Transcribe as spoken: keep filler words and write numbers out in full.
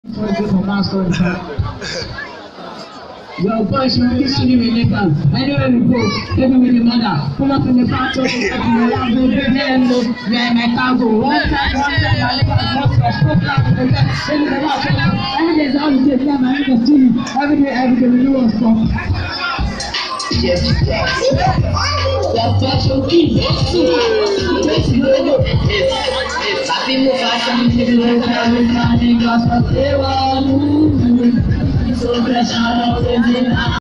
Your boy should be shooting with niggas. Anywhere we go, even with the mother. Pull up in the back, talk to the lab, baby, let them know we are in my cargo. One time, one time, my niggas must have spoken out in the back. Then the last one, every day is how we take them, my niggas stealing. Every day, every day, we do what's wrong. Yes, yes. That's fashion key. Happy mo fashion key. So fresh out of the